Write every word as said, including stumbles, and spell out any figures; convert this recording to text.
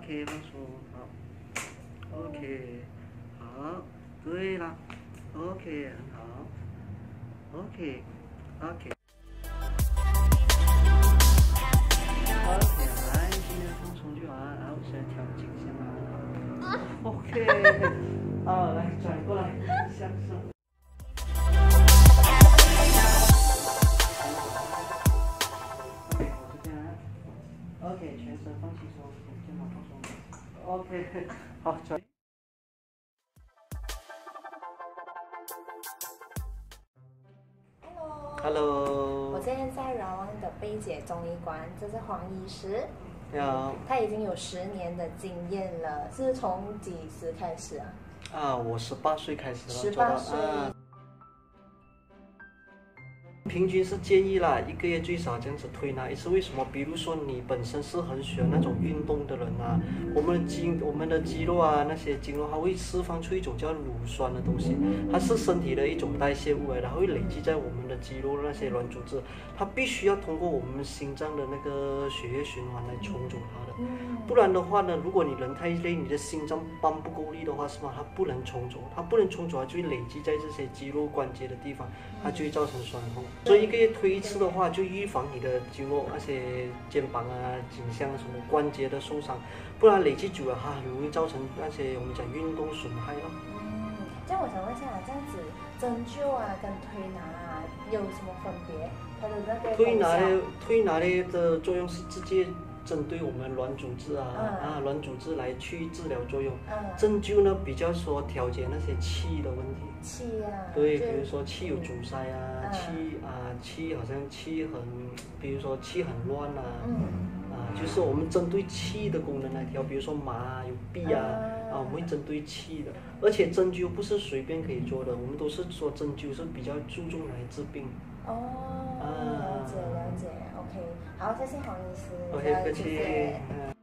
OK， 放松，好 ，OK， 好，对了 ，OK， 很好 ，OK，OK。OK， OK， 来，今天放松就好，然后现在调颈线啊。OK， 好，来转过来，向上。OK， 我这边。OK， 全身放轻松，肩膀放松。OK， 好，转。Hello， 我现在在饶湾的贝姐中医馆，这是黄医师。 你好。 他已经有十年的经验了，是从几时开始啊？ 啊，我十八岁开始了。 十八岁。啊平均是建议啦，一个月最少这样子推拿一次。为什么？比如说你本身是很喜欢那种运动的人啊，我们的肌我们的肌肉啊，那些经络它会释放出一种叫乳酸的东西，它是身体的一种代谢物来的，它会累积在我们的肌肉那些软组织，它必须要通过我们心脏的那个血液循环来冲走它的。不然的话呢，如果你人太累，你的心脏帮不够力的话，是吧？它不能冲走，它不能冲走，它就会累积在这些肌肉关节的地方，它就会造成酸痛。所以一个月推一次的话，就预防你的肌肉那些肩膀啊、颈项什么关节的受伤，不然累积久了，它很容易造成那些我们讲运动损害咯。 嗯，这样我想问一下，这样子针灸啊跟推拿啊有什么分别？它的那个推拿的推拿的的作用是直接针对我们软组织啊、嗯、啊软组织来去治疗作用。嗯、针灸呢比较说调节那些气的问题。 气啊。 对，比如说气有阻塞啊，嗯、气啊气好像气很，比如说气很乱啊。嗯。啊，就是我们针对气的功能来调，比如说麻啊、有痹啊，嗯、啊，我们会针对气的。而且针灸不是随便可以做的，我们都是说针灸是比较注重来治病。 哦，啊、了解了解 ，OK， 好，谢谢黄医师。 OK， 客气。